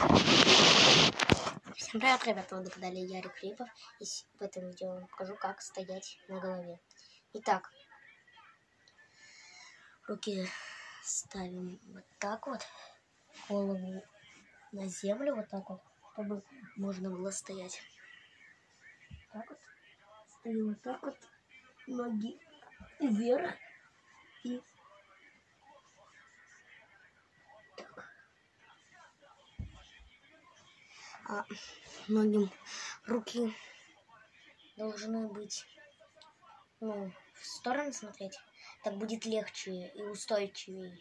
Всем привет, ребята, вы догадали, Ярик Флипов, и в этом видео я вам покажу, как стоять на голове. Итак, руки ставим вот так вот, голову на землю вот так вот, чтобы можно было стоять. Так вот, стоим вот так вот, ноги вверх и так. Ноги, руки должны быть, в сторону смотреть. Так будет легче и устойчивее.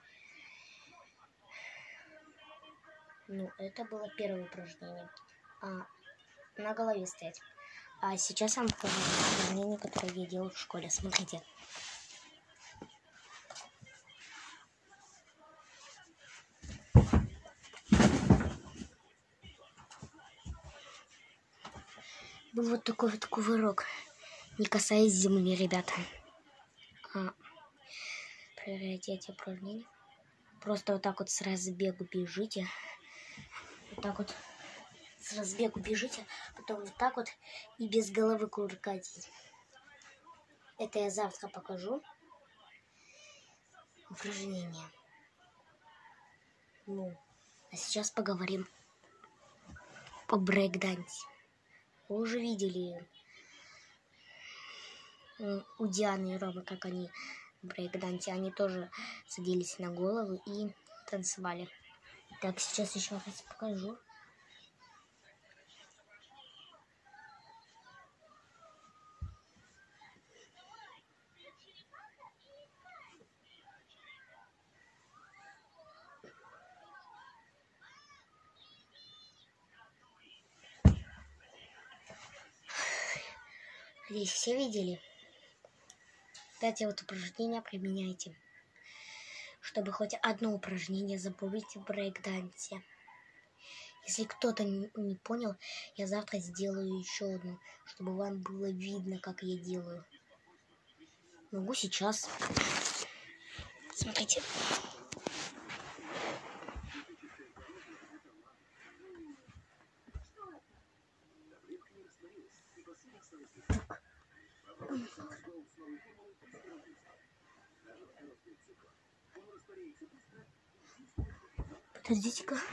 Это было первое упражнение. На голове стоять. А сейчас я вам покажу упражнение, которое я делал в школе. Смотрите. Был вот такой вот кувырок, не касаясь земли, ребята. Проверяйте эти упражнения. Просто вот так вот с разбегу бежите. Вот так вот с разбегу бежите. Потом вот так вот и без головы кувыркайтесь. Это я завтра покажу. Упражнение. А сейчас поговорим о брейк-дансе. Вы уже видели у Дианы и Ромы, как они в брейк-дансе. Они тоже садились на голову и танцевали. Так, сейчас еще раз покажу. Здесь все видели? Эти вот упражнения применяйте, чтобы хоть одно упражнение запомнить в брейк-дансе. Если кто-то не понял, я завтра сделаю еще одну, чтобы вам было видно, как я делаю. Могу сейчас. Смотрите. Подождите-ка.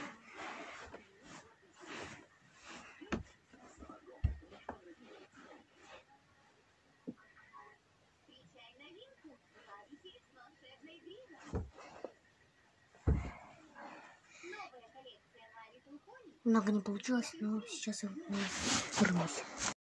Много не получилось, но сейчас я вернусь.